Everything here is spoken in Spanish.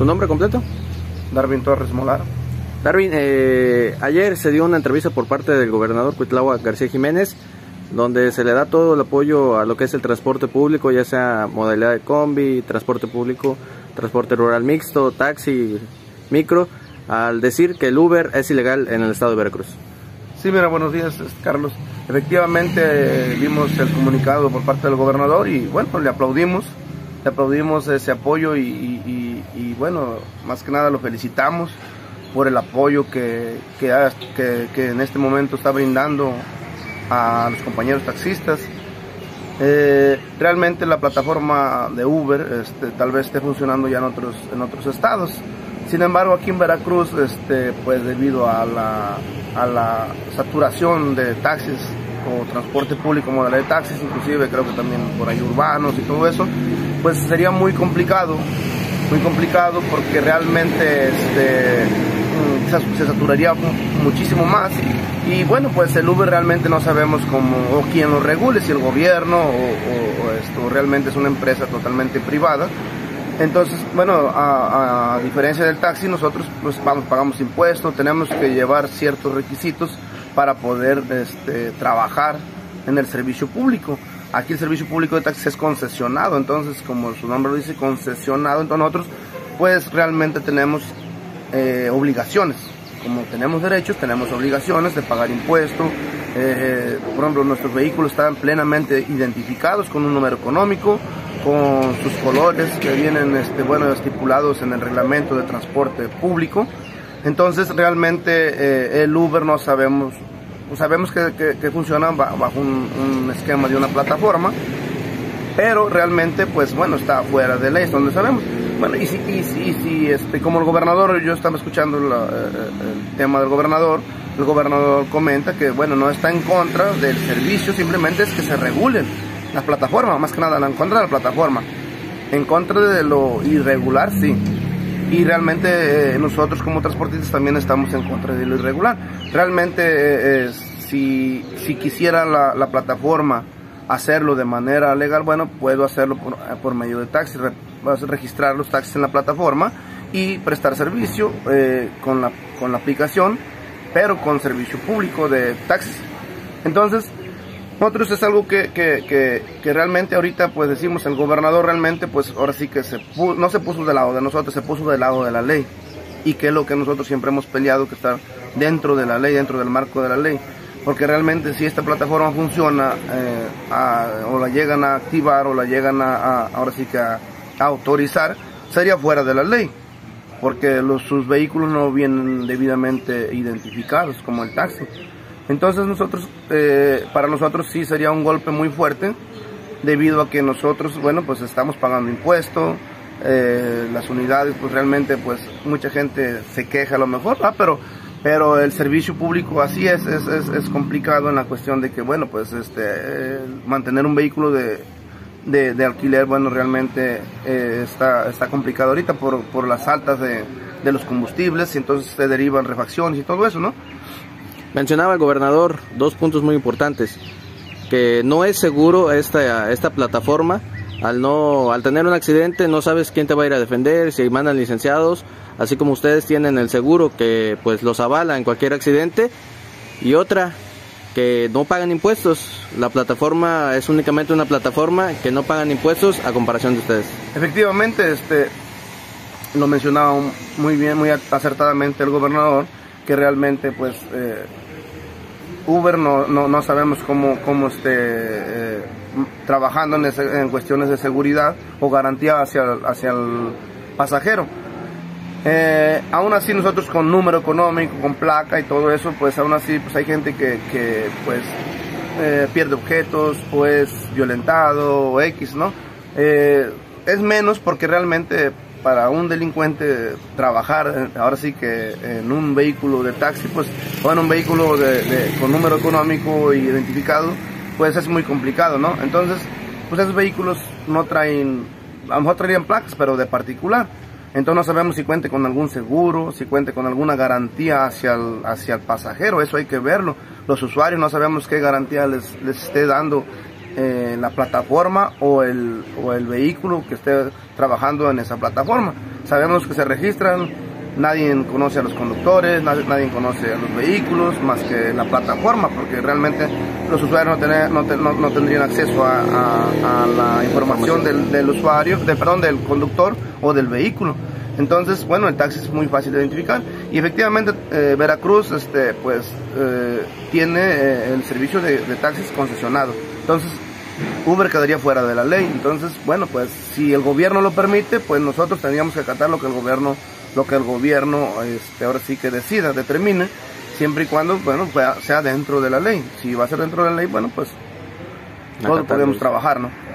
nombre completo? Darwin Torres Molar. Darwin, ayer se dio una entrevista por parte del gobernador Cuitláhuac García Jiménez, donde se le da todo el apoyo a lo que es el transporte público, ya sea modalidad de combi, transporte público, transporte rural mixto, taxi, micro, al decir que el Uber es ilegal en el estado de Veracruz. Sí, mira, buenos días, Carlos. Efectivamente vimos el comunicado por parte del gobernador y bueno, pues le aplaudimos ese apoyo y bueno, más que nada lo felicitamos por el apoyo que en este momento está brindando a los compañeros taxistas. Realmente la plataforma de Uber tal vez esté funcionando ya en otros estados. Sin embargo, aquí en Veracruz, pues debido a la saturación de taxis o transporte público, modalidad de taxis, inclusive creo que también por ahí urbanos y todo eso, pues sería muy complicado porque realmente se saturaría muchísimo más y bueno, pues el Uber realmente no sabemos cómo o quién lo regule, si el gobierno o esto realmente es una empresa totalmente privada. Entonces, bueno, a diferencia del taxi, nosotros pues pagamos impuestos, tenemos que llevar ciertos requisitos para poder trabajar en el servicio público. Aquí el servicio público de taxis es concesionado, entonces como su nombre lo dice, concesionado, entonces nosotros pues realmente tenemos obligaciones. Como tenemos derechos, tenemos obligaciones de pagar impuestos. Por ejemplo, nuestros vehículos están plenamente identificados con un número económico, con sus colores que vienen estipulados en el reglamento de transporte público. Entonces realmente el Uber no sabemos que funciona bajo un esquema de una plataforma, pero realmente pues bueno, está fuera de ley, es donde sabemos. Bueno, y si como el gobernador, yo estaba escuchando el tema del gobernador, el gobernador comenta que bueno, no está en contra del servicio, simplemente es que se regulen la plataforma, más que nada en contra de la plataforma, en contra de lo irregular, sí. Y realmente nosotros como transportistas también estamos en contra de lo irregular. Realmente si quisiera la plataforma hacerlo de manera legal, bueno, puedo hacerlo por medio de taxis, registrar los taxis en la plataforma y prestar servicio con la aplicación, pero con servicio público de taxis. Entonces, nosotros es algo que realmente ahorita pues decimos, el gobernador realmente pues ahora sí que no se puso del lado de nosotros, se puso del lado de la ley, y que es lo que nosotros siempre hemos peleado, que estar dentro de la ley, dentro del marco de la ley, porque realmente si esta plataforma funciona o la llegan a activar o la llegan ahora sí que a autorizar, sería fuera de la ley, porque sus vehículos no vienen debidamente identificados como el taxi. Entonces para nosotros sí sería un golpe muy fuerte, debido a que nosotros, bueno, pues estamos pagando impuestos, las unidades, pues realmente pues mucha gente se queja a lo mejor, pero el servicio público así es complicado en la cuestión de que, bueno, pues mantener un vehículo de alquiler, bueno, realmente está complicado ahorita por las altas de los combustibles, y entonces se derivan refacciones y todo eso, ¿no? Mencionaba el gobernador dos puntos muy importantes, que no es seguro esta plataforma. Al tener un accidente no sabes quién te va a ir a defender, si mandan licenciados, así como ustedes tienen el seguro que pues los avala en cualquier accidente. Y otra, que no pagan impuestos. La plataforma es únicamente una plataforma que no pagan impuestos a comparación de ustedes. Efectivamente, lo mencionaba muy bien, muy acertadamente el gobernador, que realmente pues Uber no sabemos cómo esté trabajando en cuestiones de seguridad o garantía hacia el pasajero. Aún así nosotros con número económico, con placa y todo eso, pues aún así pues hay gente que pues pierde objetos o es violentado o X, ¿no? Es menos porque realmente para un delincuente trabajar ahora sí que en un vehículo de taxi, pues, o en un vehículo con número económico y identificado, pues es muy complicado, ¿no? Entonces, pues esos vehículos no traen, a lo mejor traerían placas, pero de particular. Entonces no sabemos si cuente con algún seguro, si cuente con alguna garantía hacia el pasajero, eso hay que verlo. Los usuarios no sabemos qué garantía les esté dando la plataforma o el vehículo que esté trabajando en esa plataforma. sabemos que se registran, nadie conoce a los conductores, nadie conoce a los vehículos, más que la plataforma, porque realmente los usuarios no tendrían acceso a la información del usuario, del conductor o del vehículo. Entonces, bueno, el taxi es muy fácil de identificar y efectivamente Veracruz tiene el servicio de taxis concesionado. Entonces, Uber quedaría fuera de la ley. Entonces, bueno, pues si el gobierno lo permite, pues nosotros tendríamos que acatar lo que el gobierno ahora sí que determine, siempre y cuando, bueno, sea dentro de la ley. Si va a ser dentro de la ley, bueno, pues todos podemos trabajar, ¿no?